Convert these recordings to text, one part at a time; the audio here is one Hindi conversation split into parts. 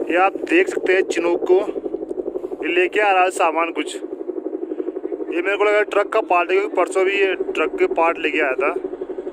ये आप देख सकते हैं चिनूक को, ये लेके आ रहा है सामान कुछ। ये मेरे को लगा ट्रक का पार्ट है, क्योंकि परसों भी ये ट्रक के पार्ट लेके आया था।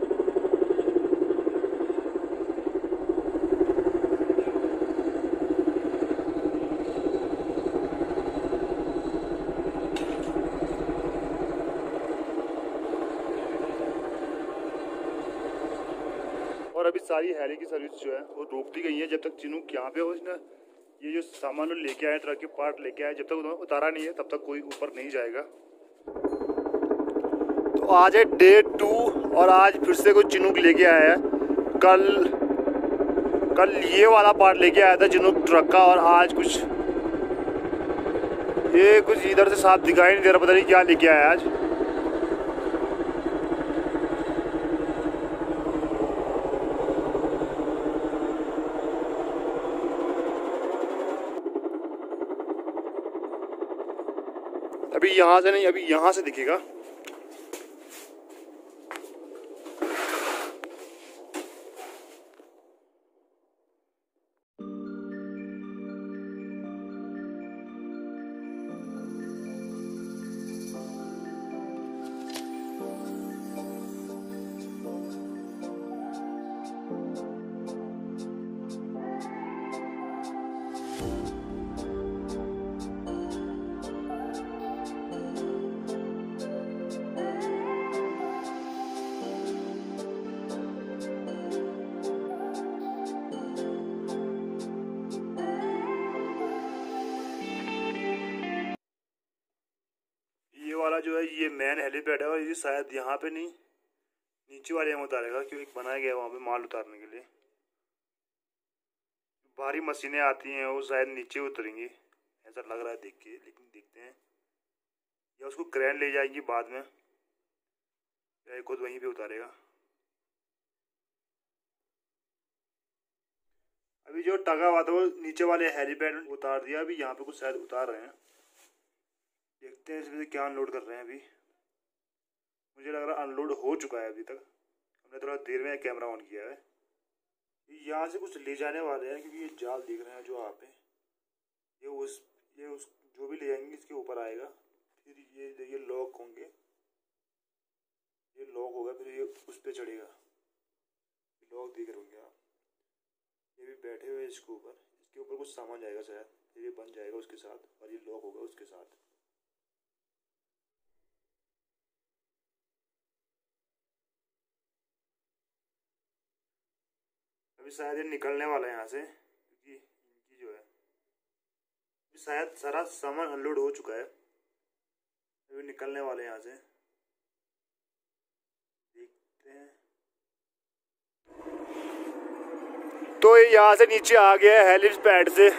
और अभी सारी हेली की सर्विस जो है वो रोक दी गई है जब तक चिनूक यहाँ पे हो ना। ये जो सामान लेके आए, ट्रक के पार्ट लेके आए, जब तक उन्होंने उतारा नहीं है तब तक कोई ऊपर नहीं जाएगा। तो आज है डे 2 और आज फिर से कोई चिनूक लेके आया है। कल ये वाला पार्ट लेके आया था चिनूक ट्रक का, और आज कुछ ये कुछ इधर से साफ दिखाई नहीं दे रहा, पता नहीं क्या लेके आया आज। अभी यहाँ से नहीं, अभी यहाँ से दिखेगा। वाला जो है ये मेन हेलीपैड है, और ये शायद यहाँ पे नहीं, नीचे वाले में उतारेगा, क्योंकि बनाया गया है वहाँ पे माल उतारने के लिए। भारी मशीनें आती हैं वो शायद नीचे उतरेंगी, ऐसा लग रहा है देख के, लेकिन देखते हैं। या उसको क्रेन ले जाएंगी बाद में, या खुद वहीं पे उतारेगा। अभी जो टगा हुआ था वो नीचे वाले हेलीपैड उतार दिया, अभी यहाँ पे कुछ शायद उतार रहे हैं। देखते हैं इसमें से क्या अनलोड कर रहे हैं। अभी मुझे लग रहा है अनलोड हो चुका है अभी तक, हमने थोड़ा देर में कैमरा ऑन किया है। यहाँ से कुछ ले जाने वाले हैं, क्योंकि ये जाल दिख रहे हैं जो यहाँ पे, ये उस जो भी ले जाएंगे इसके ऊपर आएगा, फिर ये लॉक होंगे, ये लॉक होगा, फिर ये उस पर चढ़ेगा। लॉक दिख रहे होंगे आप, ये भी बैठे हुए इसके ऊपर कुछ सामान जाएगा शायद, फिर ये बन जाएगा उसके साथ, और ये लॉक होगा उसके साथ। अभी शायद ये निकलने वाला है यहाँ से, क्योंकि इनकी जो है शायद सारा सामान अनलोड हो चुका है, अभी निकलने वाले हैं यहाँ से। देखते हैं। तो ये यहाँ से नीचे आ गया है हेलीपैड से,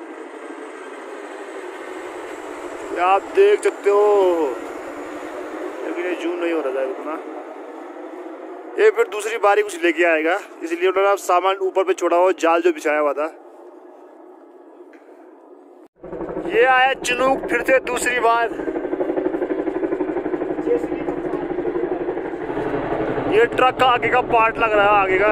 आप देख सकते हो, लेकिन ये जूम नहीं हो रहा है उतना। ये फिर दूसरी बारी कुछ लेके आएगा, इसलिए उन्होंने सामान ऊपर पे छोड़ा हुआ जाल जो बिछाया हुआ था। ये आया चिनूक फिर से दूसरी बार। ये ट्रक का आगे का पार्ट लग रहा है, आगे का।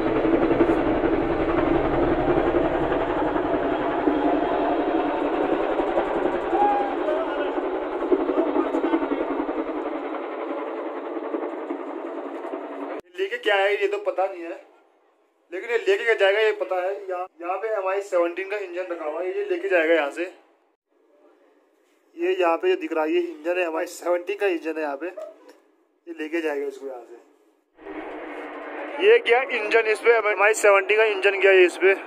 लेके क्या है ये तो पता नहीं है, लेकिन ये लेके क्या जाएगा ये पता है। यहाँ पे MI-17 का इंजन रखा हुआ है, ये लेके जाएगा यहाँ से। ये यहाँ पे जो दिख रहा है ये इंजन है, MI-17 का इंजन है यहाँ पे, ये लेके जाएगा इसको यहाँ से। ये क्या इंजन, इस पे MI-17 का इंजन क्या है इस पे।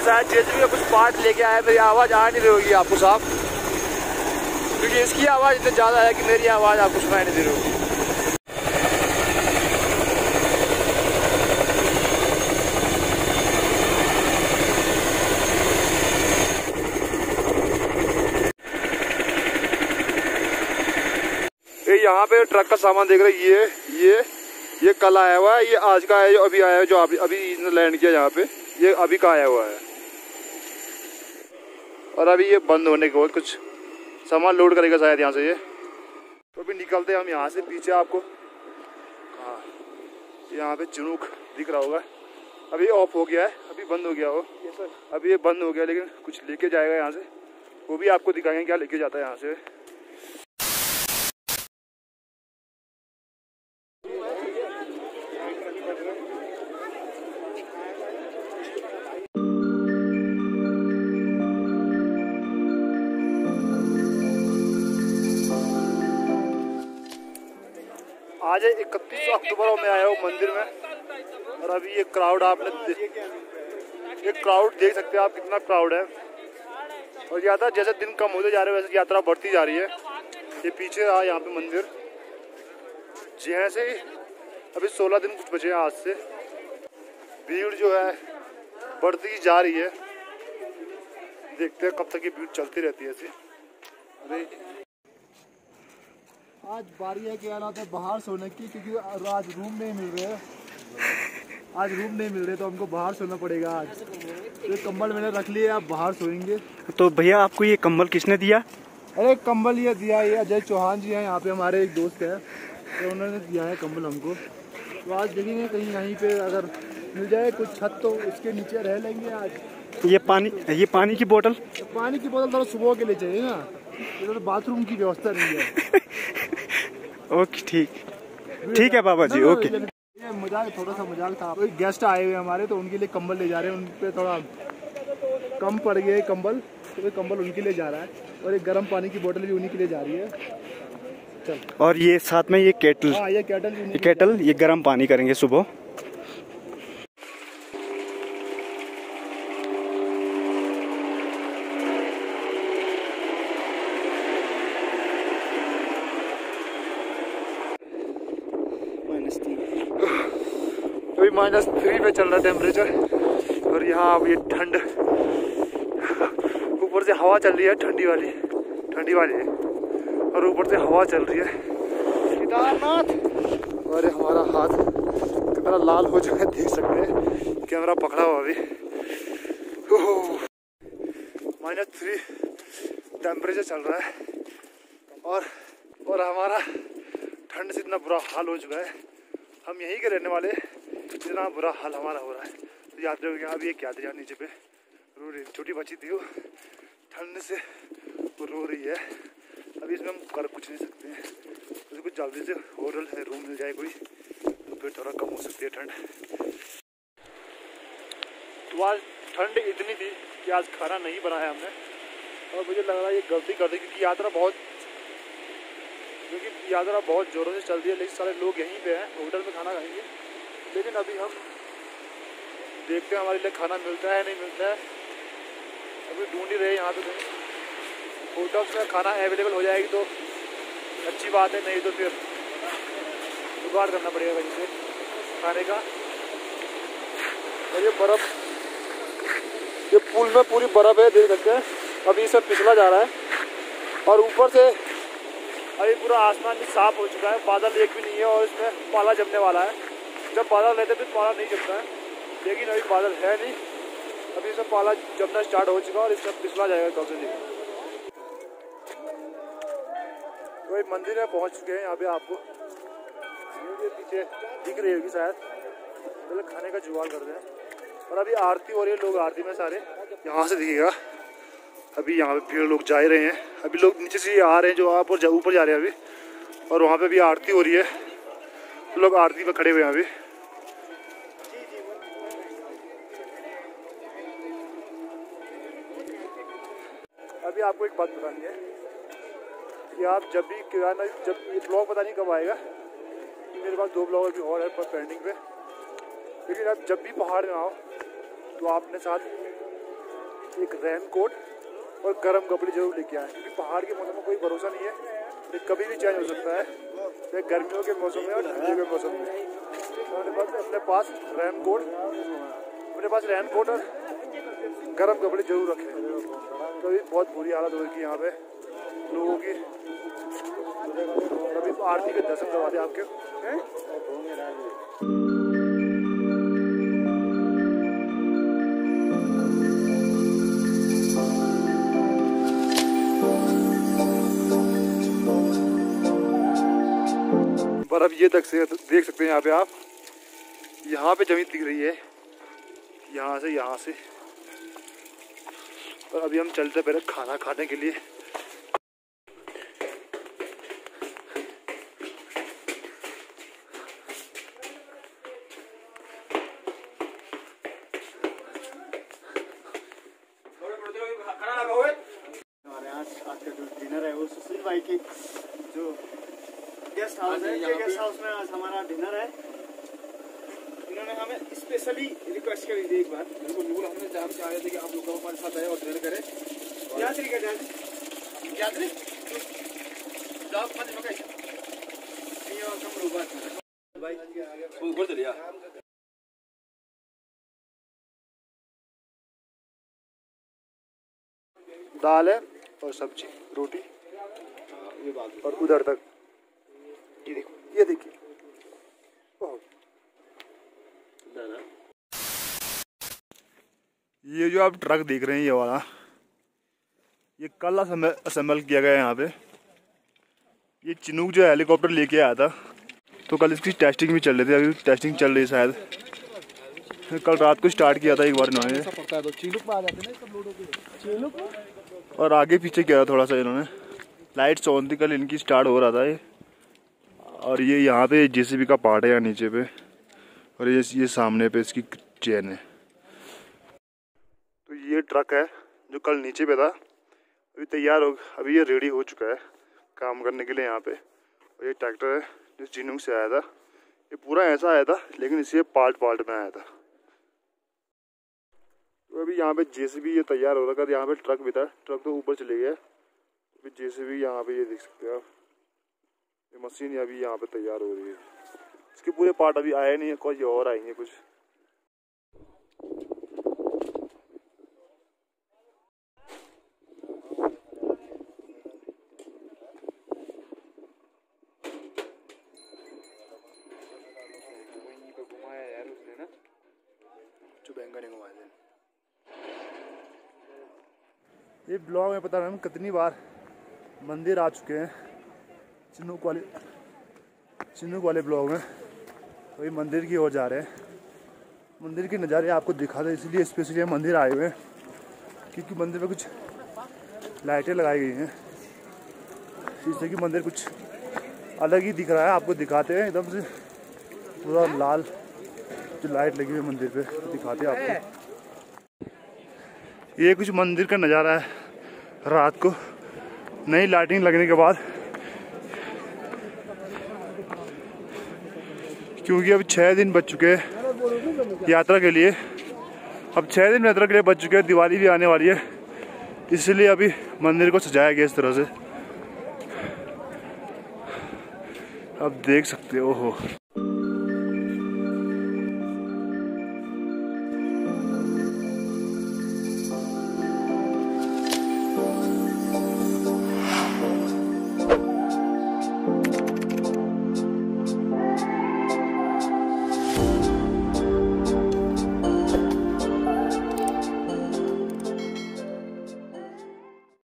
शायद जेसीबी का कुछ पार्ट लेके आया। मेरी आवाज़ आ नहीं रही होगी आपको साफ, क्योंकि इसकी आवाज़ इतनी ज़्यादा है कि मेरी आवाज़ आपको सुनाई नहीं दे रही होगी। यहाँ पे ट्रक का सामान देख रहे हैं, ये कल आया हुआ है, ये आज का है, जो अभी आया है, जो अभी लैंड किया यहाँ पे, ये अभी का आया हुआ है। और अभी ये बंद होने के बाद कुछ सामान लोड करेगा शायद यहाँ से ये। तो अभी निकलते हैं हम यहाँ से। पीछे आपको हाँ यहाँ पे चिनूक दिख रहा होगा, अभी ऑफ हो गया है, अभी बंद हो गया हो, अभी ये बंद हो गया, लेकिन कुछ लेके जाएगा यहाँ से, वो भी आपको दिखाएंगे क्या लेके जाता है यहाँ से। आज 31 अक्टूबर में आया हूँ मंदिर में, और अभी ये क्राउड ये क्राउड देख सकते हैं आप, कितना क्राउड है। और ज़्यादा जैसे दिन कम होते जा रहे हैं वैसे यात्रा बढ़ती जा रही है। ये पीछे रहा यहाँ पे मंदिर, जैसे ही अभी 16 दिन कुछ बचे हैं आज से, भीड़ जो है बढ़ती जा रही है। देखते हैं कब तक ये भीड़ चलती रहती है ऐसी। अभी आज बारी है कि हालात है बाहर सोने की, क्योंकि आज रूम नहीं मिल रहे, आज रूम नहीं मिल रहे तो हमको बाहर सोना पड़ेगा। आज ये कंबल मैंने रख लिए, आप बाहर सोएंगे। तो भैया आपको ये कंबल किसने दिया? अरे कंबल ये दिया, ये अजय चौहान जी हैं, यहाँ पे हमारे एक दोस्त है, तो उन्होंने दिया है कंबल हमको। तो आज देखेंगे कहीं यहीं पे अगर मिल जाए कुछ छत तो उसके नीचे रह लेंगे आज। ये पानी की बोतल थोड़ा सुबह के लिए चाहिए ना, इधर बाथरूम की व्यवस्था नहीं है। ओके ठीक है बाबा जी, ओके। ये मजाक, थोड़ा सा मजाक था। कोई गेस्ट आए हुए हमारे, तो उनके लिए कंबल ले जा रहे हैं, उन पे थोड़ा कम पड़ गए कंबल, तो ये कंबल उनके लिए जा रहा है, और एक गर्म पानी की बोतल भी उन्हीं के लिए जा रही है। चल। और ये साथ में ये केटल, हाँ ये केटल ये गर्म पानी करेंगे सुबह। अभी -3 पे चल रहा है टेम्परेचर, और यहाँ अब ये ठंड, ऊपर से हवा चल रही है ठंडी वाली, और ऊपर से हवा चल रही है। केदारनाथ, और हमारा हाथ कितना लाल हो चुका है देख सकते हैं, कैमरा पकड़ा हुआ अभी। -3 टेम्परेचर चल रहा है, और हमारा ठंड से इतना बुरा हाल हो चुका है। हम यहीं के रहने वाले, इतना बुरा हाल हमारा हो रहा है। तो यात्रियों के यहाँ भी एक यात्री नीचे पे रो रही, छोटी बच्ची थी वो, ठंड से वो रो रही है। अभी इसमें हम कर कुछ नहीं सकते हैं, तो कुछ जल्दी से होटल है, रूम मिल जाए कोई, तो फिर थोड़ा कम हो सकती है ठंड। तो आज ठंड इतनी थी कि आज खाना नहीं बनाया हमने, और मुझे लग रहा है ये गलती कर दी, क्योंकि यात्रा बहुत ज़ोरों से चल रही है, लेकिन सारे लोग यहीं पे हैं, होटल में खाना खाएंगे। लेकिन अभी हम देखते हैं हमारे लिए खाना मिलता है नहीं मिलता है, अभी ढूंढ ही रहे यहाँ पे कहीं होटल्स में खाना अवेलेबल हो जाएगी तो अच्छी बात है, नहीं तो फिर जुगाड़ करना पड़ेगा कहीं से खाने का। और ये बर्फ़, ये पुल में पूरी बर्फ़ है, देख सकते हैं। अभी इसे फिसला जा रहा है, और ऊपर से अभी पूरा आसमान भी साफ हो चुका है, बादल एक भी नहीं है, और इसमें पाला जमने वाला है। जब बादल रहते फिर पाला नहीं जमता है, लेकिन अभी बादल है नहीं, अभी इसमें पाला जमना स्टार्ट हो चुका है, और इसमें फिसला जाएगा कल से लेकर। तो एक मंदिर में पहुंच चुके हैं, यहाँ पे आपको ये पीछे दिख रही होगी शायद, पहले खाने का जुगाड़ करते हैं। और अभी आरती हो रही है, लोग आरती में सारे यहाँ से दिखेगा। अभी यहाँ पे लोग जा रहे हैं, अभी लोग नीचे से आ रहे हैं जो आप और ऊपर जा रहे हैं अभी, और वहाँ पे भी आरती हो रही है, तो लोग आरती पे खड़े हुए हैं अभी। अभी आपको एक बात बतानी है कि आप जब भी केदारनाथ, जब ये ब्लॉग पता नहीं कब आएगा, मेरे पास 2 ब्लॉग अभी और है पेंडिंग पे, लेकिन आप जब भी पहाड़ में आओ तो आपने साथ एक रेन कोट और गर्म कपड़े जरूर लेके आए, क्योंकि पहाड़ के मौसम में कोई भरोसा नहीं है, ये कभी भी चेंज हो सकता है, चाहे गर्मियों के मौसम में और ठंडियों के मौसम में। अपने पास रेन कोट और गर्म कपड़े जरूर रखें। तो अभी बहुत बुरी हालत हो रही है यहाँ पे लोगों की। अभी आरती के दर्शन करवा दे आपके। बर्फ ये तक से देख सकते हैं यहाँ पे आप, यहाँ पे जमीन दिख रही है, यहाँ से। और अभी हम चलते पहले खाना खाने के लिए। हमारे यहाँ आज का जो डिनर है वो सुशील भाई की जो गेस्ट हाउस है, गेस्ट हाउस में आज हमारा डिनर है। इन्होंने हमें स्पेशली रिक्वेस्ट करी थी एक बार, बिल्कुल हमने जहाँ से आए थे कि आप लोग हमारे साथ आए और डिनर करें। क्या तरीका यात्री दाल है और सब्जी रोटी, और उधर तक ये देखिए ये जो आप ट्रक देख रहे हैं ये वाला, ये कल असेंबल किया गया है यहाँ पे। ये चिनूक जो हेलीकॉप्टर लेके आया था, तो कल इसकी टेस्टिंग भी चल रही थी, अभी टेस्टिंग चल रही है शायद। कल रात को स्टार्ट किया था एक बार इन्होंने, और आगे पीछे किया था थोड़ा सा इन्होंने। लाइट्स ऑन थी कल इनकी, स्टार्ट हो रहा था ये। और ये यहाँ पे जेसीबी का पार्ट है यहाँ नीचे पे, और ये सामने पे इसकी चेन है। तो ये ट्रक है जो कल नीचे पे था, अभी तैयार हो, अभी ये रेडी हो चुका है काम करने के लिए यहाँ पे। और ये ट्रैक्टर है जो चिनूक से आया था, ये पूरा ऐसा आया था लेकिन इसे पार्ट में आया था। तो अभी यहाँ पे जेसीबी ये तैयार हो रहा है। यहाँ पे ट्रक भी था, ट्रक तो ऊपर चले गया, अभी जेसीबी यहाँ पे ये देख सकते हैं आप, ये मशीन अभी यहाँ पे तैयार हो रही है। इसके पूरे पार्ट अभी आए नहीं है, कोई और आएंगे कुछ। ये ब्लॉग में पता नहीं हम कितनी बार मंदिर आ चुके हैं चिनूक वाले ब्लॉग में। तो ये मंदिर की ओर जा रहे हैं, मंदिर के नज़ारे आपको दिखा दे, इसलिए स्पेशली हम मंदिर आए हुए हैं, क्योंकि मंदिर में कुछ लाइटें लगाई गई हैं जिससे कि मंदिर कुछ अलग ही दिख रहा है। आपको दिखाते हैं एकदम से पूरा लाल जो लाइट लगी हुई है मंदिर पे, तो दिखाते हैं आपको। ये कुछ मंदिर का नज़ारा है रात को नई लाइटिंग लगने के बाद, क्योंकि अब 6 दिन बच चुके हैं यात्रा के लिए। अब 6 दिन यात्रा के लिए बच चुके हैं, दिवाली भी आने वाली है, इसलिए अभी मंदिर को सजाया गया इस तरह से। अब देख सकते हो।